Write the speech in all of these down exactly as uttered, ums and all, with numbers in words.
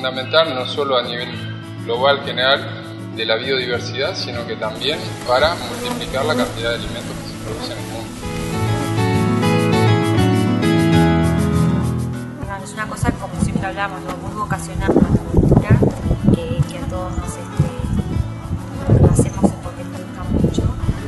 fundamental no solo a nivel global general de la biodiversidad, sino que también para multiplicar la cantidad de alimentos que se producen en el mundo. Es una cosa, como siempre hablamos, ¿no? Muy vocacional con la cultura, que, que a todos nos este, lo hacemos porque nos gusta mucho.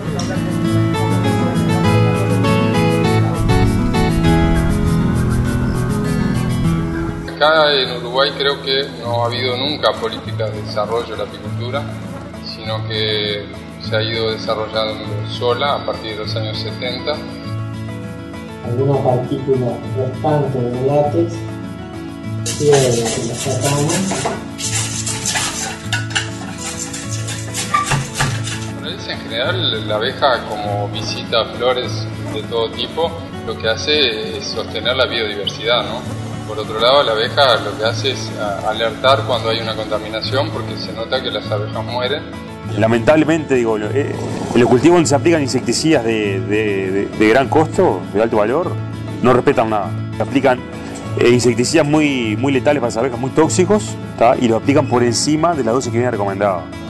Acá en Uruguay creo que no ha habido nunca políticas de desarrollo de la apicultura, sino que se ha ido desarrollando sola a partir de los años setenta. Algunas partículas restantes de látex, que las sacamos. En general, la abeja, como visita flores de todo tipo, lo que hace es sostener la biodiversidad, ¿no? Por otro lado, la abeja lo que hace es alertar cuando hay una contaminación, porque se nota que las abejas mueren. Lamentablemente, digo, eh, en los cultivos donde se aplican insecticidas de, de, de, de gran costo, de alto valor, no respetan nada. Se aplican eh, insecticidas muy, muy letales para las abejas, muy tóxicos, ¿tá? Y los aplican por encima de la dosis que viene recomendada.